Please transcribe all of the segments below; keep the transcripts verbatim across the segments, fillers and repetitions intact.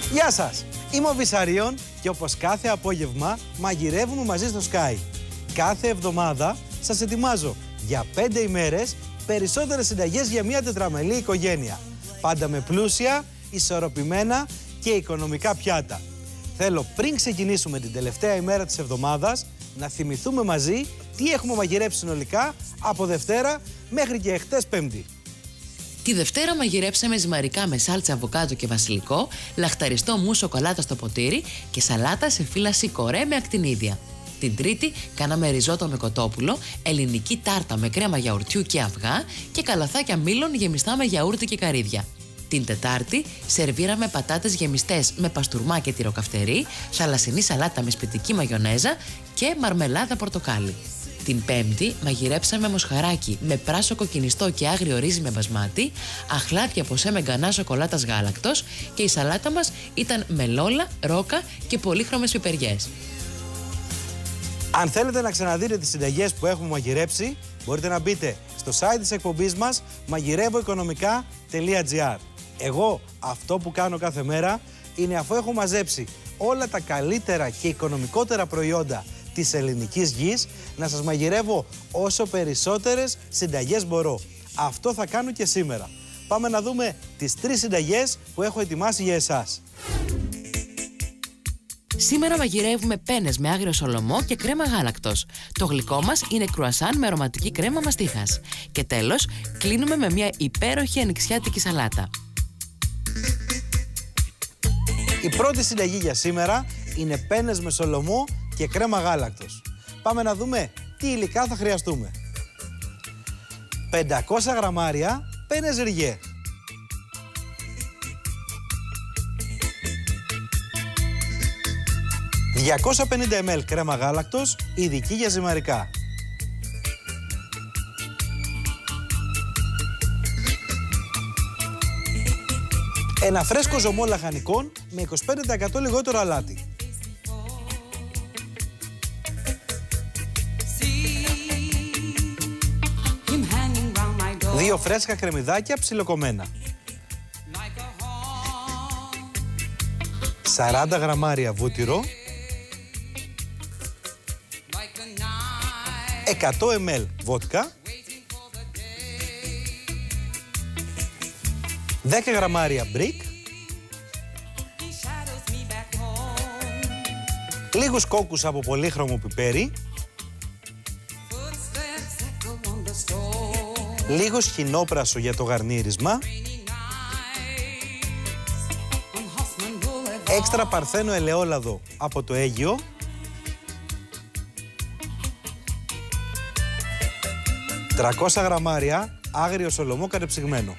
Γεια σας! Είμαι ο Βυσαρίων και όπως κάθε απόγευμα μαγειρεύουμε μαζί στο Sky. Κάθε εβδομάδα σας ετοιμάζω για πέντε ημέρες περισσότερες συνταγές για μια τετραμελή οικογένεια. Πάντα με πλούσια, ισορροπημένα και οικονομικά πιάτα. Θέλω πριν ξεκινήσουμε την τελευταία ημέρα της εβδομάδας να θυμηθούμε μαζί τι έχουμε μαγειρέψει συνολικά από Δευτέρα μέχρι και εχθές Πέμπτη. Τη Δευτέρα μαγειρέψαμε ζυμαρικά με σάλτσα αβοκάντο και βασιλικό, λαχταριστό μου σοκολάτα στο ποτήρι και σαλάτα σε φύλαση κορέ με ακτινίδια. Την Τρίτη κάναμε ριζότο με κοτόπουλο, ελληνική τάρτα με κρέμα γιαουρτιού και αυγά και καλαθάκια μήλων γεμιστά με γιαούρτι και καρύδια. Την Τετάρτη σερβίραμε πατάτες γεμιστές με παστούρμα και τυροκαυτερί, θαλασσινή σαλάτα με σπιτική μαγιονέζα και μαρμελάδα πορτοκάλι. Την Πέμπτη μαγειρέψαμε μοσχαράκι με πράσο κοκκινιστό και άγριο ρύζι με μπασμάτι, αχλάδια ποσέ με γκανά σοκολάτας γάλακτος και η σαλάτα μας ήταν μελόλα, ρόκα και πολύχρωμες πιπεριές. Αν θέλετε να ξαναδείτε τις συνταγές που έχουμε μαγειρέψει, μπορείτε να μπείτε στο site της εκπομπής μας μαγειρεύω οικονομικά τελεία τζι άρ. Εγώ αυτό που κάνω κάθε μέρα είναι, αφού έχω μαζέψει όλα τα καλύτερα και οικονομικότερα προϊόντα της ελληνικής γης, να σας μαγειρεύω όσο περισσότερες συνταγές μπορώ. Αυτό θα κάνω και σήμερα. Πάμε να δούμε τις τρεις συνταγές που έχω ετοιμάσει για εσάς. Σήμερα μαγειρεύουμε πένες με άγριο σολομό και κρέμα γάλακτος. Το γλυκό μας είναι κρουασάν με αρωματική κρέμα μαστίχας. Και τέλος, κλείνουμε με μια υπέροχη ανοιξιάτικη σαλάτα. Η πρώτη συνταγή για σήμερα είναι πένες με σολομό και κρέμα γάλακτος. Πάμε να δούμε τι υλικά θα χρειαστούμε. πεντακόσια γραμμάρια πένες ριγέ. διακόσια πενήντα μιλιλίτρα κρέμα γάλακτος, ειδική για ζυμαρικά. Ένα φρέσκο ζωμό λαχανικών με είκοσι πέντε τοις εκατό λιγότερο αλάτι. Δύο φρέσκα κρεμμυδάκια ψιλοκομμένα. σαράντα γραμμάρια βούτυρο. εκατό μιλιλίτρα βότκα. δέκα γραμμάρια μπρικ. Λίγους κόκκους από πολύχρωμο πιπέρι. Λίγο χινόπρασο για το γαρνίρισμα. Έξτρα παρθένο ελαιόλαδο από το Αίγυο. τριακόσια γραμμάρια άγριο σολομό κατεψυγμένο.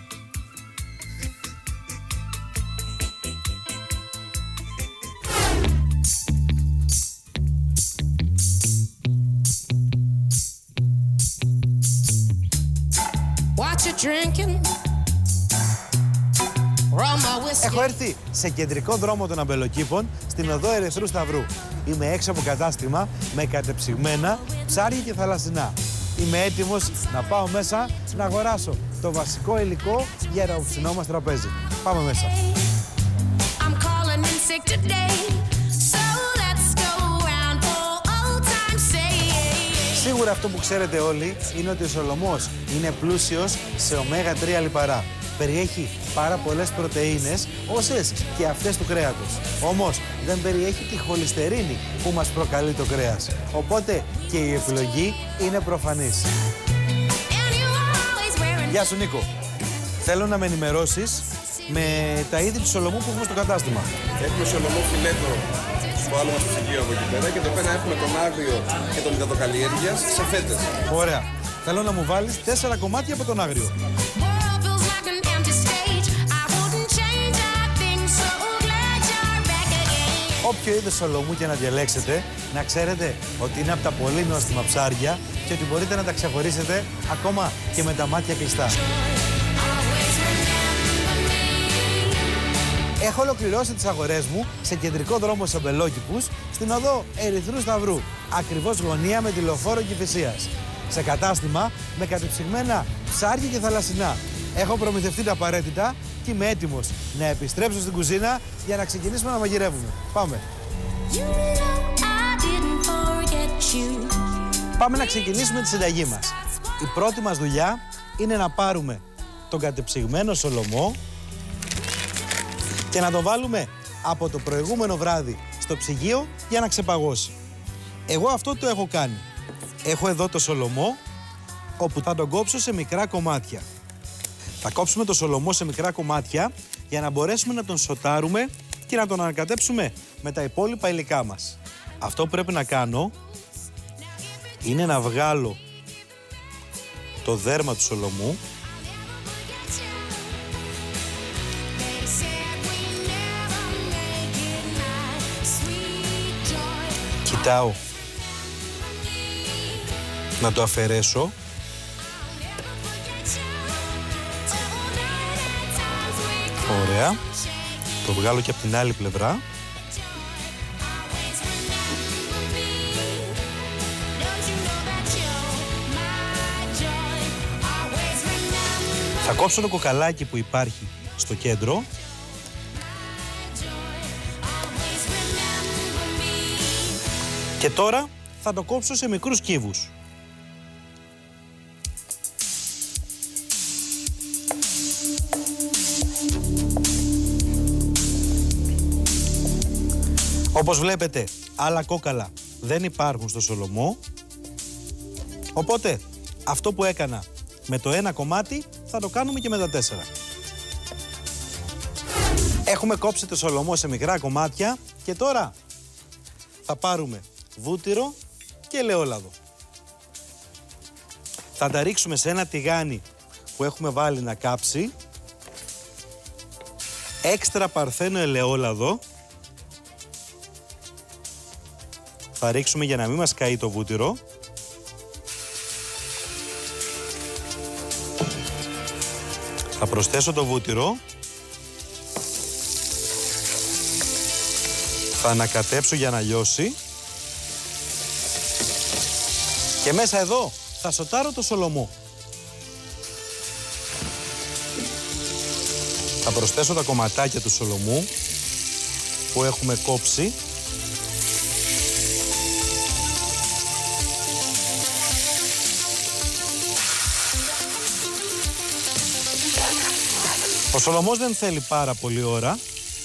Έχω έρθει σε κεντρικό δρόμο των Αμπελοκήπων, στην οδό Ερυθρού Σταυρού. Είμαι έξω από κατάστημα με κατεψυγμένα ψάρια και θαλασσινά. Είμαι έτοιμος να πάω μέσα να αγοράσω το βασικό υλικό για το ψινό μας τραπέζι. Πάμε μέσα. Σίγουρα αυτό που ξέρετε όλοι είναι ότι ο σολομός είναι πλούσιος σε ωμέγα τρία λιπαρά. Περιέχει πάρα πολλές πρωτεΐνες, όσες και αυτές του κρέατος. Όμως δεν περιέχει τη χολυστερίνη που μας προκαλεί το κρέας. Οπότε και η επιλογή είναι προφανής. Γεια σου Νίκο. Θέλω να με ενημερώσεις με τα είδη του σολομού που έχουμε στο κατάστημα. Έχουμε σολομό φιλέτο στο άλλο μας ψυγείο από εκεί πέρα και εδώ πέρα έχουμε τον άγριο και τον υδατοκαλλιέργειας σε φέτες. Ωραία. Θέλω να μου βάλεις τέσσερα κομμάτια από τον άγριο. Όποιο είδος σολομού και να διαλέξετε, να ξέρετε ότι είναι από τα πολύ νόστιμα ψάρια και ότι μπορείτε να τα ξεχωρίσετε ακόμα και με τα μάτια κλειστά. Έχω ολοκληρώσει τις αγορές μου σε κεντρικό δρόμο στους Αμπελόκηπους, στην οδό Ερυθρού Σταυρού, ακριβώς γωνία με τη λεωφόρο Κηφισίας. Σε κατάστημα με κατεψυγμένα ψάρια και θαλασσινά. Έχω προμηθευτεί τα απαραίτητα και είμαι έτοιμος να επιστρέψω στην κουζίνα για να ξεκινήσουμε να μαγειρεύουμε. Πάμε. Πάμε να ξεκινήσουμε τη συνταγή μας. Η πρώτη μας δουλειά είναι να πάρουμε τον κατεψυγμένο σολομό και να τον βάλουμε από το προηγούμενο βράδυ στο ψυγείο για να ξεπαγώσει. Εγώ αυτό το έχω κάνει. Έχω εδώ το σολομό, όπου θα τον κόψω σε μικρά κομμάτια. Θα κόψουμε το σολομό σε μικρά κομμάτια για να μπορέσουμε να τον σοτάρουμε και να τον ανακατέψουμε με τα υπόλοιπα υλικά μας. Αυτό που πρέπει να κάνω είναι να βγάλω το δέρμα του σολομού κοιτάω να το αφαιρέσω. Ωραία. Το βγάλω και από την άλλη πλευρά. Θα κόψω το κοκαλάκι που υπάρχει στο κέντρο. Και τώρα θα το κόψω σε μικρούς κύβους. Όπως βλέπετε, άλλα κόκαλα δεν υπάρχουν στο σολομό. Οπότε, αυτό που έκανα με το ένα κομμάτι, θα το κάνουμε και με τα τέσσερα. Έχουμε κόψει το σολομό σε μικρά κομμάτια και τώρα θα πάρουμε βούτυρο και ελαιόλαδο. Θα τα ρίξουμε σε ένα τηγάνι που έχουμε βάλει να κάψει. Έξτρα παρθένο ελαιόλαδο. Θα ρίξουμε για να μην μας καεί το βούτυρο. Θα προσθέσω το βούτυρο. Θα ανακατέψω για να λιώσει. Και μέσα εδώ θα σοτάρω το σολομό. Θα προσθέσω τα κομματάκια του σολομού που έχουμε κόψει. Ο σολομός δεν θέλει πάρα πολύ ώρα.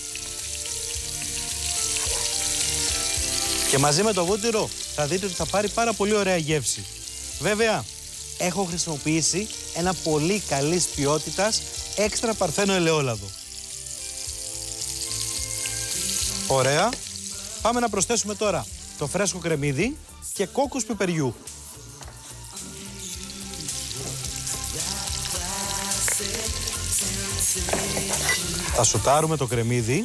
Και μαζί με το βούτυρο θα δείτε ότι θα πάρει πάρα πολύ ωραία γεύση. Βέβαια, έχω χρησιμοποιήσει ένα πολύ καλής ποιότητας έξτρα παρθένο ελαιόλαδο. Ωραία. Πάμε να προσθέσουμε τώρα το φρέσκο κρεμμύδι και κόκκους πιπεριού. Θα σοτάρουμε το κρεμμύδι.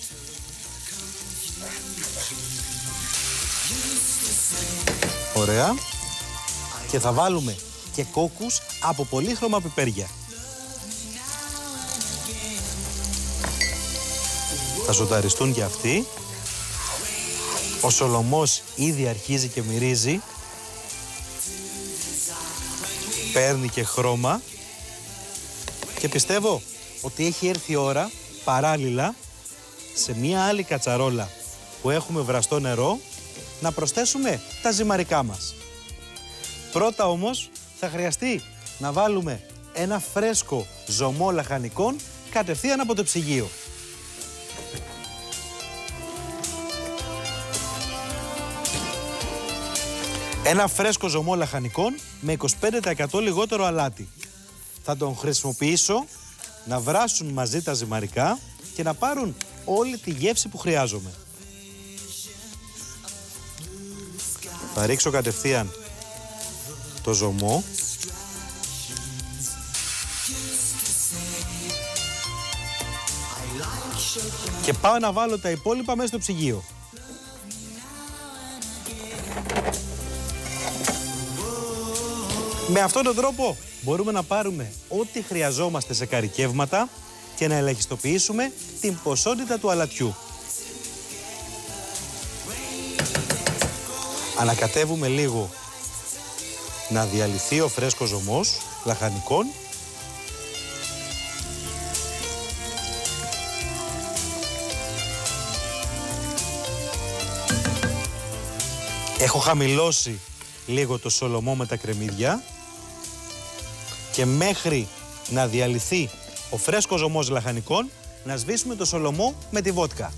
Ωραία. Και θα βάλουμε και κόκκους από πολύχρωμα πιπέρια. Θα σοταριστούν και αυτοί. Ο σολομός ήδη αρχίζει και μυρίζει. Παίρνει και χρώμα. Και πιστεύω ότι έχει έρθει η ώρα παράλληλα σε μία άλλη κατσαρόλα που έχουμε βραστό νερό να προσθέσουμε τα ζυμαρικά μας. Πρώτα όμως θα χρειαστεί να βάλουμε ένα φρέσκο ζωμό λαχανικών κατευθείαν από το ψυγείο. Ένα φρέσκο ζωμό λαχανικών με είκοσι πέντε τοις εκατό λιγότερο αλάτι. Θα τον χρησιμοποιήσω να βράσουν μαζί τα ζυμαρικά και να πάρουν όλη τη γεύση που χρειάζομαι. Θα ρίξω κατευθείαν το ζωμό. Και πάω να βάλω τα υπόλοιπα μέσα στο ψυγείο. Με αυτόν τον τρόπο μπορούμε να πάρουμε ό,τι χρειαζόμαστε σε καρικεύματα και να ελαχιστοποιήσουμε την ποσότητα του αλατιού. Ανακατεύουμε λίγο να διαλυθεί ο φρέσκος ζωμός λαχανικών Έχω χαμηλώσει λίγο το σολομό με τα κρεμμύδια και μέχρι να διαλυθεί ο φρέσκος ζωμός λαχανικών να σβήσουμε το σολομό με τη βότκα.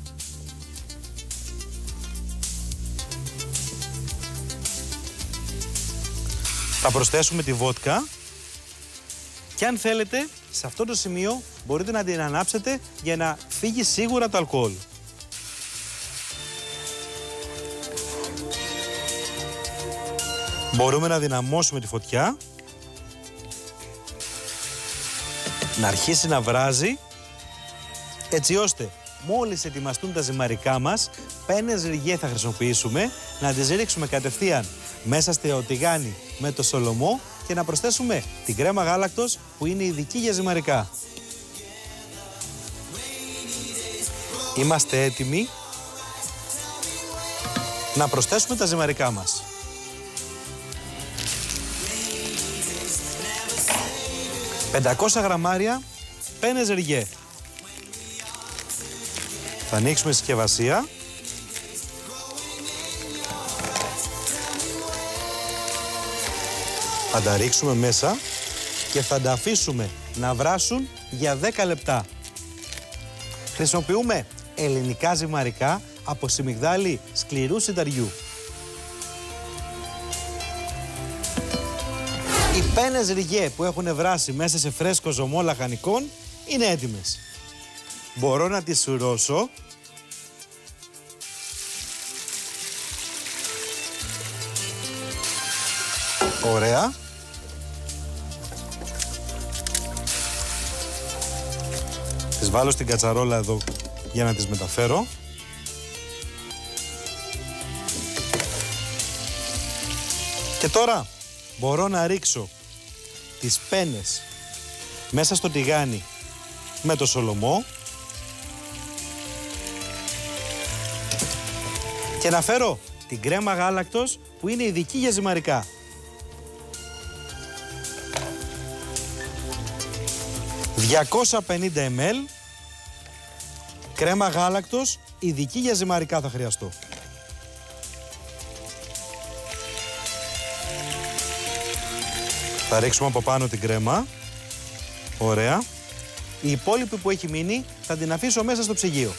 Θα προσθέσουμε τη βότκα και αν θέλετε σε αυτό το σημείο μπορείτε να την ανάψετε για να φύγει σίγουρα το αλκοόλ. Μπορούμε να δυναμώσουμε τη φωτιά, να αρχίσει να βράζει, έτσι ώστε μόλις ετοιμαστούν τα ζυμαρικά μας, πένες ριγέ θα χρησιμοποιήσουμε, να τις ρίξουμε κατευθείαν μέσα στο τηγάνι με το σολομό και να προσθέσουμε την κρέμα γάλακτος που είναι ειδική για ζυμαρικά. Είμαστε έτοιμοι να προσθέσουμε τα ζυμαρικά μας. πεντακόσια γραμμάρια πένες ριγέ. Θα ανοίξουμε συσκευασία. Θα τα ρίξουμε μέσα και θα τα αφήσουμε να βράσουν για δέκα λεπτά. Χρησιμοποιούμε ελληνικά ζυμαρικά από σιμιγδάλι σκληρού σιταριού. Οι πένες ριγέ που έχουν βράσει μέσα σε φρέσκο ζωμό λαχανικών είναι έτοιμες. Μπορώ να τις σουρώσω. Ωραία. Τις βάλω στην κατσαρόλα εδώ για να τις μεταφέρω. Και τώρα μπορώ να ρίξω τις πένες μέσα στο τηγάνι με το σολομό και να φέρω την κρέμα γάλακτος που είναι ειδική για ζυμαρικά. διακόσια πενήντα μιλιλίτρα κρέμα γάλακτος ειδική για ζυμαρικά θα χρειαστώ. Θα ρίξουμε από πάνω την κρέμα. Ωραία. Η υπόλοιπη που έχει μείνει θα την αφήσω μέσα στο ψυγείο.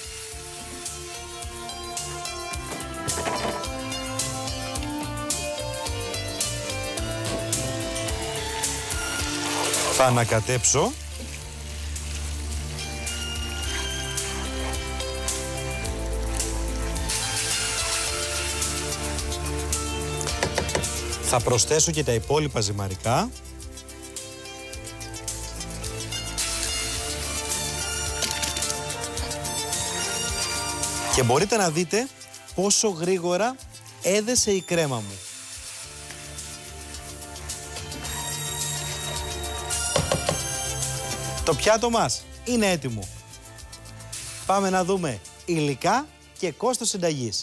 Θα ανακατέψω. Θα προσθέσω και τα υπόλοιπα ζυμαρικά. Και μπορείτε να δείτε πόσο γρήγορα έδεσε η κρέμα μου. Το πιάτο μας είναι έτοιμο. Πάμε να δούμε υλικά και κόστος συνταγής.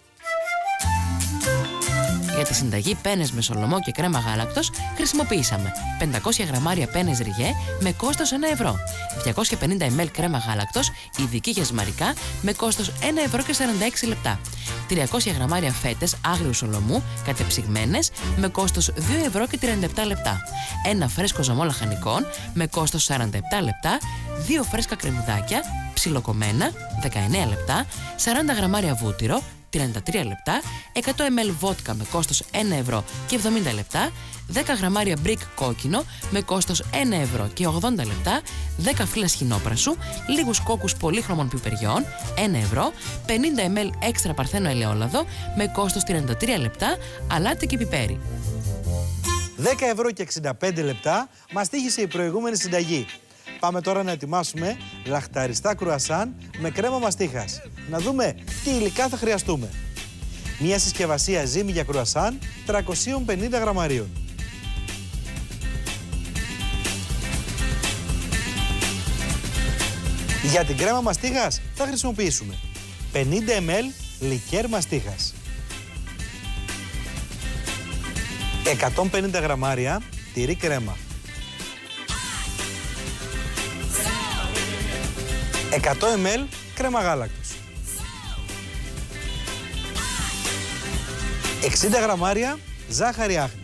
Για τη συνταγή πένες με σολομό και κρέμα γάλακτος χρησιμοποίησαμε πεντακόσια γραμμάρια πένες ριγέ με κόστος ένα ευρώ, διακόσια πενήντα μιλιλίτρα κρέμα γάλακτος ειδική για ζυμαρικά με κόστος ένα ευρώ και σαράντα έξι λεπτά, τριακόσια γραμμάρια φέτες άγριου σολομού κατεψυγμένες με κόστος δύο ευρώ και τριάντα επτά λεπτά, ένα φρέσκο ζωμό λαχανικών με κόστος σαράντα επτά λεπτά, δύο φρέσκα κρεμμυδάκια ψιλοκομμένα δεκαεννέα λεπτά, σαράντα γραμμάρια βούτυρο τριάντα τρία λεπτά, εκατό μιλιλίτρα βότκα με κόστος ένα ευρώ και εβδομήντα λεπτά, δέκα γραμμάρια μπρικ κόκκινο με κόστος ένα ευρώ και ογδόντα λεπτά, δέκα φύλλα σχοινόπρασου, λίγους κόκκους πολύχρωμων πιπεριών, ένα ευρώ, πενήντα μιλιλίτρα έξτρα παρθένο ελαιόλαδο με κόστος τριάντα τρία λεπτά, αλάτι και πιπέρι. δέκα ευρώ και εξήντα πέντε λεπτά μας τύχησε η προηγούμενη συνταγή. Πάμε τώρα να ετοιμάσουμε λαχταριστά κρουασάν με κρέμα μαστίχας. Να δούμε τι υλικά θα χρειαστούμε. Μια συσκευασία ζύμη για κρουασάν τριακόσια πενήντα γραμμαρίων. Για την κρέμα μαστίχας θα χρησιμοποιήσουμε πενήντα μιλιλίτρα λικέρ μαστίχας, εκατόν πενήντα γραμμάρια τυρί κρέμα, εκατό μιλιλίτρα κρέμα γάλακτος, εξήντα γραμμάρια ζάχαρη άχνη.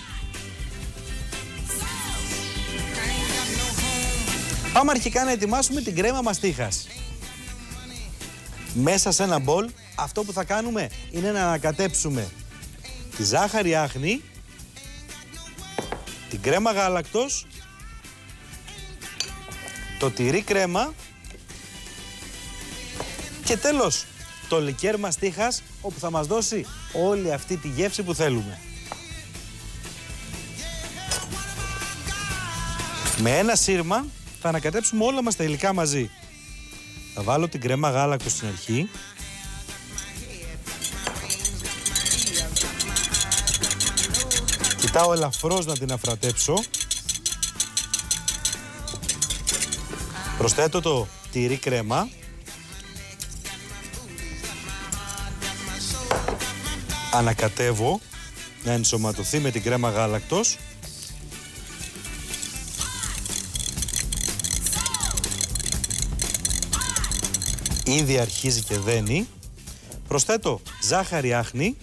Πάμε αρχικά να ετοιμάσουμε την κρέμα μαστίχας. Μέσα σε ένα μπολ αυτό που θα κάνουμε είναι να ανακατέψουμε τη ζάχαρη άχνη, την κρέμα γάλακτος, το τυρί κρέμα και τέλος το λικέρ μαστίχας, όπου θα μας δώσει όλη αυτή τη γεύση που θέλουμε. Με ένα σύρμα θα ανακατέψουμε όλα μας τα υλικά μαζί. Θα βάλω την κρέμα γάλακτος στην αρχή. Κοιτάω ελαφρώς να την αφρατέψω. Προσθέτω το τυρί κρέμα. Ανακατεύω να ενσωματωθεί με την κρέμα γάλακτος. Ήδη αρχίζει και δένει. Προσθέτω ζάχαρη άχνη.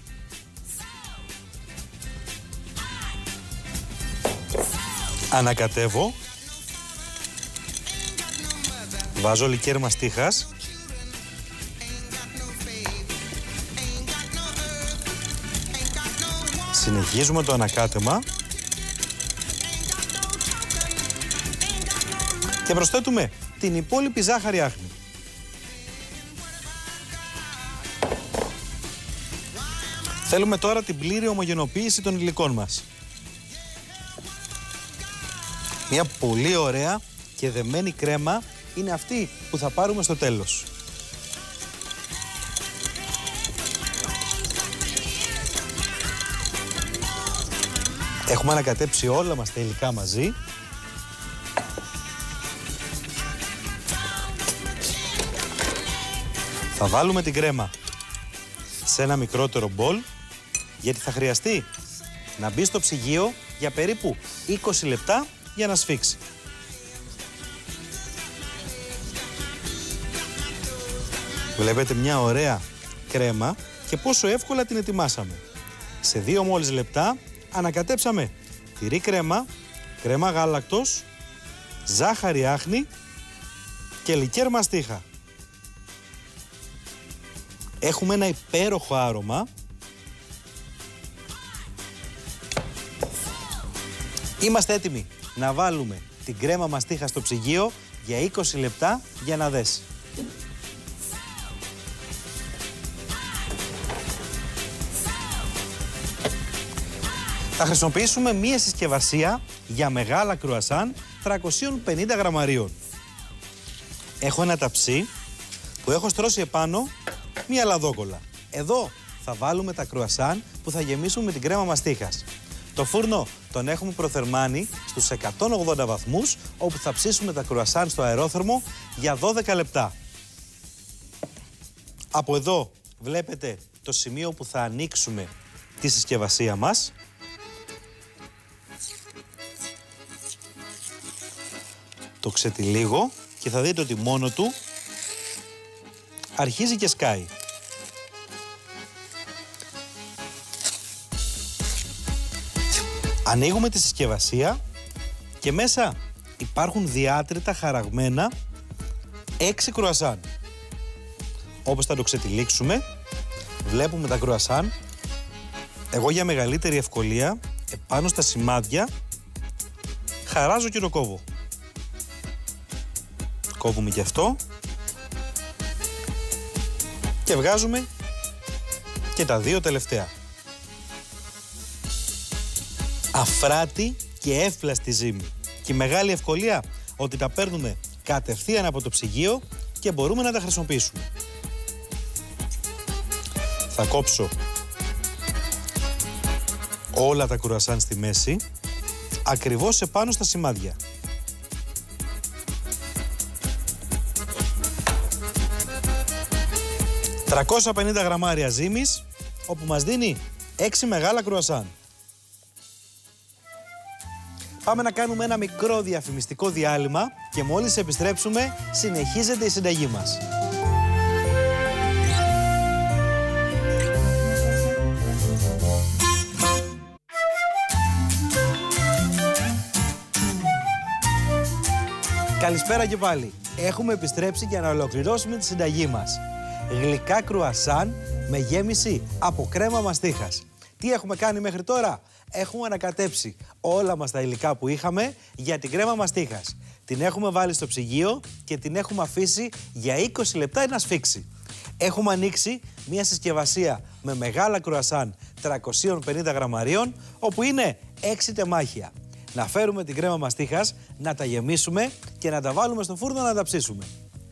Ανακατεύω. Βάζω λικέρ μαστίχας. Συνεχίζουμε το ανακάτεμα. Και προσθέτουμε την υπόλοιπη ζάχαρη άχνη. Θέλουμε τώρα την πλήρη ομογενοποίηση των υλικών μας. Μια πολύ ωραία και δεμένη κρέμα είναι αυτή που θα πάρουμε στο τέλος. Έχουμε ανακατέψει όλα μας τα υλικά μαζί. Θα βάλουμε την κρέμα σε ένα μικρότερο μπολ, γιατί θα χρειαστεί να μπει στο ψυγείο για περίπου είκοσι λεπτά για να σφίξει. Βλέπετε μια ωραία κρέμα και πόσο εύκολα την ετοιμάσαμε. Σε δύο μόλις λεπτά ανακατέψαμε τυρί κρέμα, κρέμα γάλακτος, ζάχαρη άχνη και λικέρ μαστίχα. Έχουμε ένα υπέροχο άρωμα. Είμαστε έτοιμοι να βάλουμε την κρέμα μαστίχα στο ψυγείο για είκοσι λεπτά για να δέσει. Θα χρησιμοποιήσουμε μία συσκευασία για μεγάλα κρουασάν τριακόσια πενήντα γραμμαρίων. Έχω ένα ταψί που έχω στρώσει επάνω μία λαδόκολλα. Εδώ θα βάλουμε τα κρουασάν που θα γεμίσουμε με την κρέμα μαστίχας. Το φούρνο τον έχουμε προθερμάνει στους εκατόν ογδόντα βαθμούς, όπου θα ψήσουμε τα κρουασάν στο αερόθερμο για δώδεκα λεπτά. Από εδώ βλέπετε το σημείο που θα ανοίξουμε τη συσκευασία μας. Το ξετυλίγω και θα δείτε ότι μόνο του αρχίζει και σκάει. Ανοίγουμε τη συσκευασία και μέσα υπάρχουν διάτρητα χαραγμένα έξι κρουασάν. Όπως θα το ξετυλίξουμε, βλέπουμε τα κρουασάν. Εγώ για μεγαλύτερη ευκολία, επάνω στα σημάδια, χαράζω και το κόβω. Κόβουμε και αυτό και βγάζουμε και τα δύο τελευταία. Αφράτη και εύπλαστη ζύμη. Και η μεγάλη ευκολία ότι τα παίρνουμε κατευθείαν από το ψυγείο και μπορούμε να τα χρησιμοποιήσουμε. Θα κόψω όλα τα κρουασάν στη μέση, ακριβώς επάνω στα σημάδια. τριακόσια πενήντα γραμμάρια ζύμης, όπου μας δίνει έξι μεγάλα κρουασάν. Πάμε να κάνουμε ένα μικρό διαφημιστικό διάλειμμα και μόλις επιστρέψουμε συνεχίζεται η συνταγή μας. Καλησπέρα και πάλι. Έχουμε επιστρέψει για να ολοκληρώσουμε τη συνταγή μας. Γλυκά κρουασάν με γέμιση από κρέμα μαστίχας. Τι έχουμε κάνει μέχρι τώρα? Έχουμε ανακατέψει όλα μας τα υλικά που είχαμε για την κρέμα μαστίχας. Την έχουμε βάλει στο ψυγείο και την έχουμε αφήσει για είκοσι λεπτά να σφίξει. Έχουμε ανοίξει μια συσκευασία με μεγάλα κρουασάν τριακόσια πενήντα γραμμαρίων, όπου είναι έξι τεμάχια. Να φέρουμε την κρέμα μαστίχας, να τα γεμίσουμε και να τα βάλουμε στο φούρνο να τα ψήσουμε.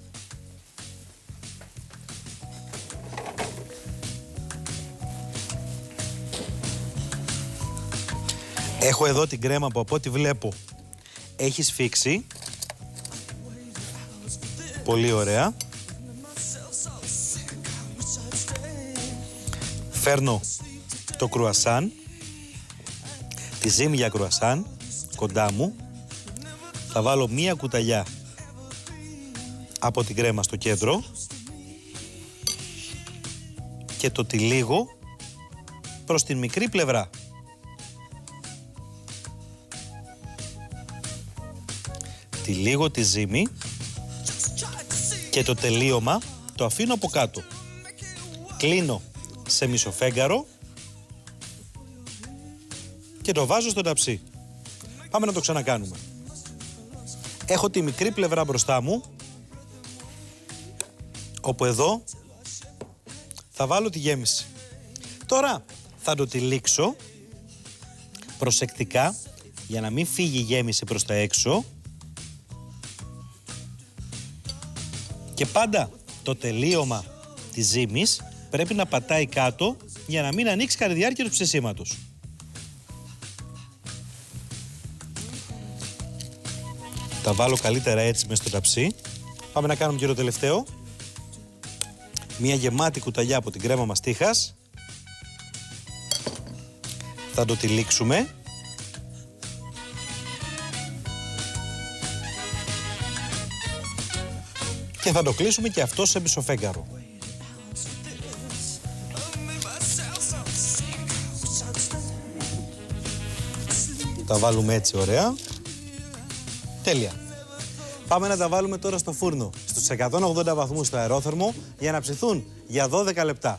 Έχω εδώ την κρέμα που από ό,τι βλέπω έχει σφίξει. Πολύ ωραία. Φέρνω το κρουασάν, τη ζύμη για κρουασάν, κοντά μου. Θα βάλω μία κουταλιά από την κρέμα στο κέντρο και το τυλίγω προς την μικρή πλευρά. Τυλίγω τη ζύμη και το τελείωμα το αφήνω από κάτω. Κλείνω σε μισοφέγγαρο και το βάζω στο ταψί. Πάμε να το ξανακάνουμε. Έχω τη μικρή πλευρά μπροστά μου, όπου εδώ θα βάλω τη γέμιση. Τώρα θα το τυλίξω προσεκτικά για να μην φύγει η γέμιση προς τα έξω και πάντα το τελείωμα της ζύμης πρέπει να πατάει κάτω για να μην ανοίξει κατά τη διάρκεια του ψεσίματος. Τα βάλω καλύτερα έτσι μες στο ταψί. Πάμε να κάνουμε και το τελευταίο. Μια γεμάτη κουταλιά από την κρέμα μαστίχας. Θα το τυλίξουμε. Και θα το κλείσουμε και αυτό σε μισοφέγγαρο. Τα βάλουμε έτσι ωραία. Τέλεια. Πάμε να τα βάλουμε τώρα στο φούρνο στους εκατόν ογδόντα βαθμούς στο αερόθερμο για να ψηθούν για δώδεκα λεπτά.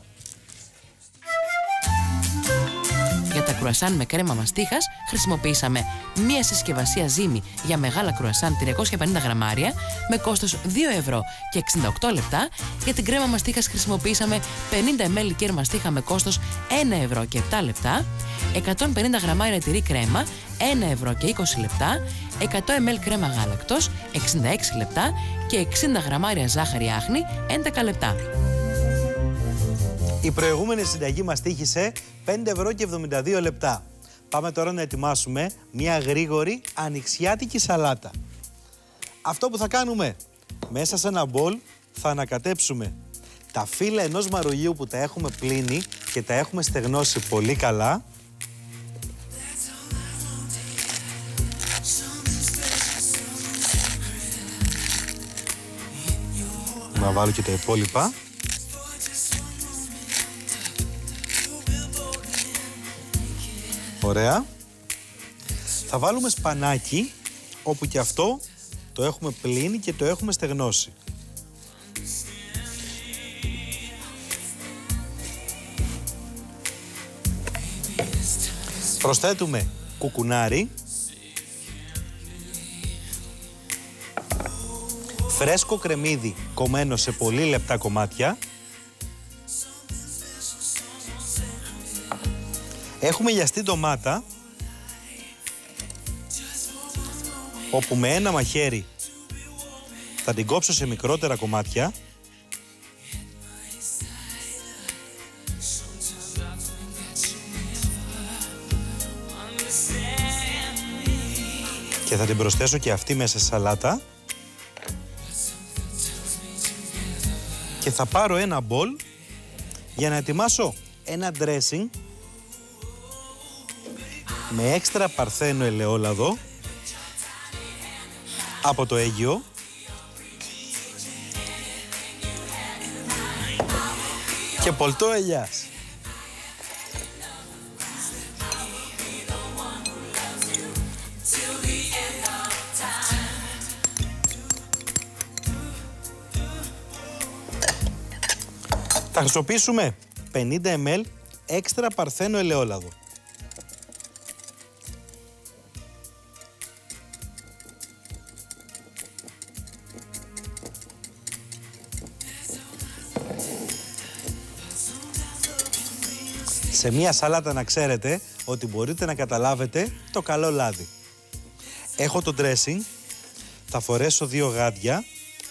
Για τα κρουασάν με κρέμα μαστίχας χρησιμοποίησαμε μία συσκευασία ζύμη για μεγάλα κρουασάν τριακόσια πενήντα γραμμάρια με κόστος δύο ευρώ και εξήντα οκτώ λεπτά. Για την κρέμα μαστίχας χρησιμοποίησαμε πενήντα μιλιλίτρα κέρ μαστίχα με κόστος ένα ευρώ και επτά λεπτά, εκατόν πενήντα γραμμάρια τυρί κρέμα ένα ευρώ και είκοσι λεπτά, εκατό μιλιλίτρα κρέμα γάλακτος εξήντα έξι λεπτά και εξήντα γραμμάρια ζάχαρη άχνη έντεκα λεπτά. Η προηγούμενη συνταγή μας τύχησε πέντε ευρώ και εβδομήντα δύο λεπτά. Πάμε τώρα να ετοιμάσουμε μια γρήγορη ανοιξιάτικη σαλάτα. Αυτό που θα κάνουμε, μέσα σε ένα μπολ θα ανακατέψουμε τα φύλλα ενός μαρουγίου που τα έχουμε πλύνει και τα έχουμε στεγνώσει πολύ καλά. Να βάλω και τα υπόλοιπα. Ωραία. Θα βάλουμε σπανάκι, όπου και αυτό το έχουμε πλύνει και το έχουμε στεγνώσει. Προσθέτουμε κουκουνάρι, φρέσκο κρεμμύδι κομμένο σε πολύ λεπτά κομμάτια. Έχουμε λιαστή ντομάτα, όπου με ένα μαχαίρι θα την κόψω σε μικρότερα κομμάτια. Και θα την προσθέσω και αυτή μέσα στη σαλάτα. Και θα πάρω ένα μπολ για να ετοιμάσω ένα dressing με έξτρα παρθένο ελαιόλαδο από το Αίγυο, και πολτό ελιάς. Θα χρησιμοποιήσουμε πενήντα μιλιλίτρα έξτρα παρθένο ελαιόλαδο. Σε μία σαλάτα να ξέρετε ότι μπορείτε να καταλάβετε το καλό λάδι. Έχω το dressing, θα φορέσω δύο γάντια.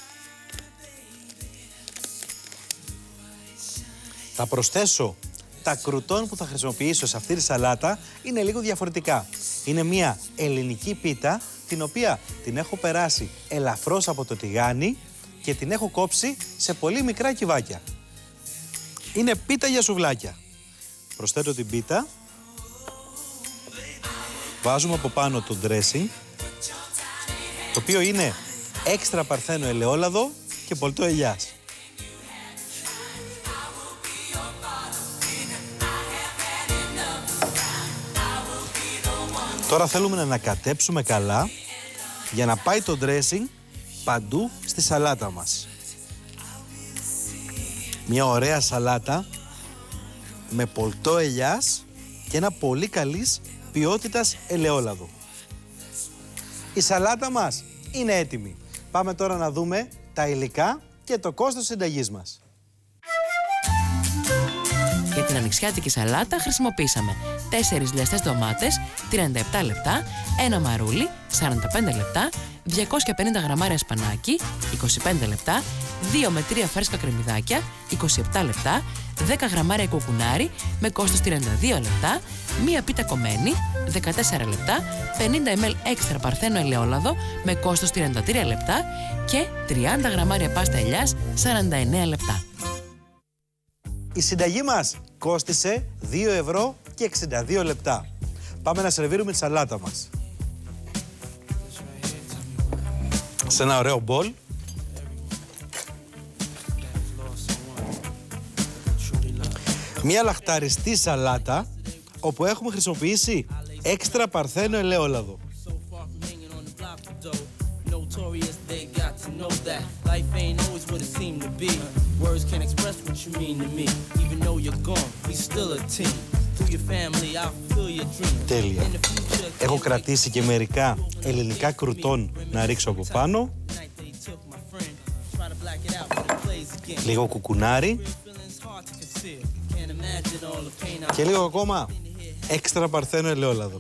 Θα προσθέσω τα κρουτόν που θα χρησιμοποιήσω σε αυτή τη σαλάτα, είναι λίγο διαφορετικά. Είναι μια ελληνική πίτα, την οποία την έχω περάσει ελαφρώς από το τηγάνι και την έχω κόψει σε πολύ μικρά κυβάκια. Είναι πίτα για σουβλάκια. Προσθέτω την πίτα, βάζουμε από πάνω το dressing, το οποίο είναι έξτρα παρθένο ελαιόλαδο και πολτό ελιάς. Τώρα θέλουμε να ανακατέψουμε καλά για να πάει το dressing παντού στη σαλάτα μας. Μια ωραία σαλάτα με πολτό ελιάς και ένα πολύ καλής ποιότητας ελαιόλαδο. Η σαλάτα μας είναι έτοιμη. Πάμε τώρα να δούμε τα υλικά και το κόστος συνταγής μας. Για την ανοιξιάτικη σαλάτα χρησιμοποίησαμε τέσσερις λιαστές ντομάτες, τριάντα επτά λεπτά, ένα μαρούλι, σαράντα πέντε λεπτά, διακόσια πενήντα γραμμάρια σπανάκι, είκοσι πέντε λεπτά, δύο με τρία φρέσκα κρεμμυδάκια, είκοσι επτά λεπτά, δέκα γραμμάρια κουκουνάρι με κόστος τριάντα δύο λεπτά, μία πίτα κομμένη, δεκατέσσερα λεπτά, πενήντα μιλιλίτρα έξτρα παρθένο ελαιόλαδο με κόστος τριάντα τρία λεπτά και τριάντα γραμμάρια πάστα ελιάς, σαράντα εννέα λεπτά. Η συνταγή μας κόστισε δύο ευρώ και εξήντα δύο λεπτά. Πάμε να σερβίρουμε τη σαλάτα μας. Σε ένα ωραίο μπολ. Μια λαχταριστή σαλάτα, όπου έχουμε χρησιμοποιήσει έξτρα παρθένο ελαιόλαδο. Τέλεια. Έχω κρατήσει και μερικά ελληνικά κρουτόν να ρίξω από πάνω. Λίγο κουκουνάρι. Και λίγο ακόμα έξτρα παρθένο ελαιόλαδο.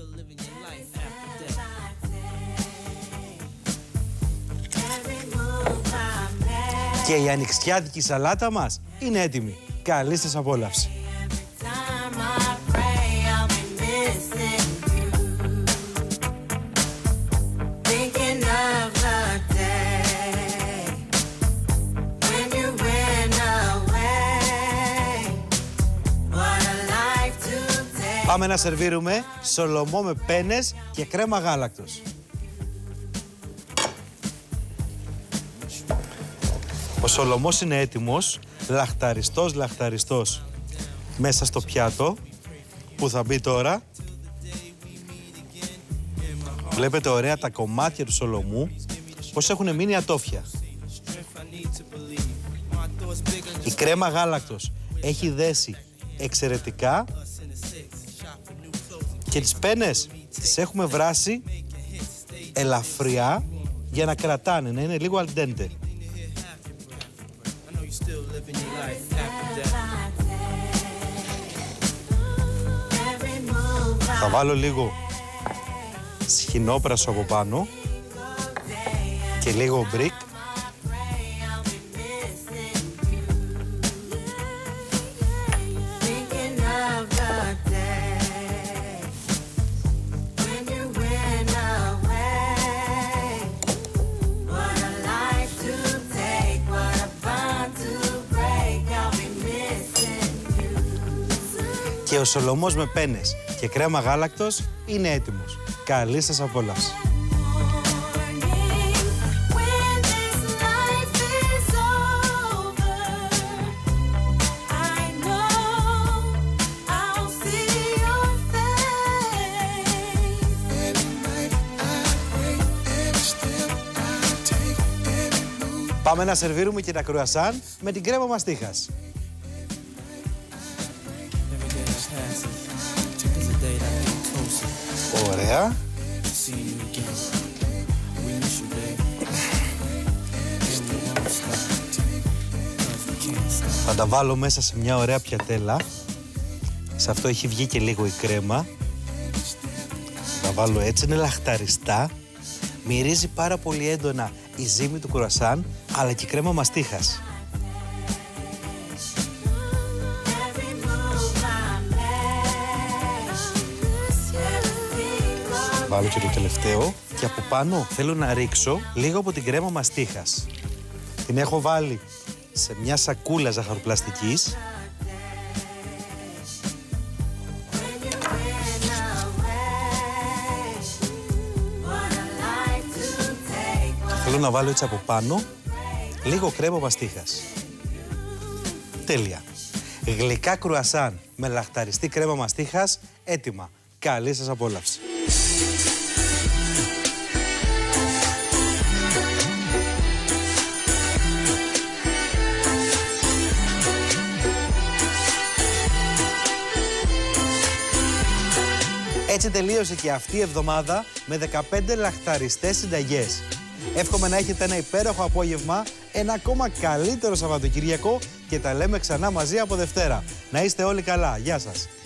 Και η ανοιξιάτικη σαλάτα μας είναι έτοιμη. Καλή σας απόλαυση. Πάμε να σερβίρουμε σολομό με πένες και κρέμα γάλακτος. Ο σολομός είναι έτοιμος, λαχταριστός, λαχταριστός, μέσα στο πιάτο που θα μπει τώρα. Βλέπετε ωραία τα κομμάτια του σολομού, πως έχουν μείνει ατόφια. Η κρέμα γάλακτος έχει δέσει εξαιρετικά και τις πένες τις έχουμε βράσει ελαφριά για να κρατάνε, να είναι λίγο al dente. Θα βάλω λίγο σχοινόπρασο από πάνω και λίγο μπρικ. Και ο σολομός με πένες και κρέμα γάλακτος είναι έτοιμος. Καλή σας απόλαυση. Πάμε να σερβίρουμε και τα κρουασάν με την κρέμα μαστίχας. Ωραία. Θα τα βάλω μέσα σε μια ωραία πιατέλα. Σε αυτό έχει βγει και λίγο η κρέμα. Θα τα βάλω έτσι, είναι λαχταριστά. Μυρίζει πάρα πολύ έντονα η ζύμη του κρουασάν, αλλά και η κρέμα μαστίχας. Βάλω και το τελευταίο και από πάνω θέλω να ρίξω λίγο από την κρέμα μαστίχας. Την έχω βάλει σε μια σακούλα ζαχαροπλαστικής. Θέλω να βάλω έτσι από πάνω λίγο κρέμα μαστίχας. Τέλεια. Γλυκά κρουασάν με λαχταριστή κρέμα μαστίχας έτοιμα. Καλή σας απόλαυση. Έτσι τελείωσε και αυτή η εβδομάδα με δεκαπέντε λαχταριστές συνταγές. Εύχομαι να έχετε ένα υπέροχο απόγευμα, ένα ακόμα καλύτερο Σαββατοκυριακό και τα λέμε ξανά μαζί από Δευτέρα. Να είστε όλοι καλά. Γεια σας.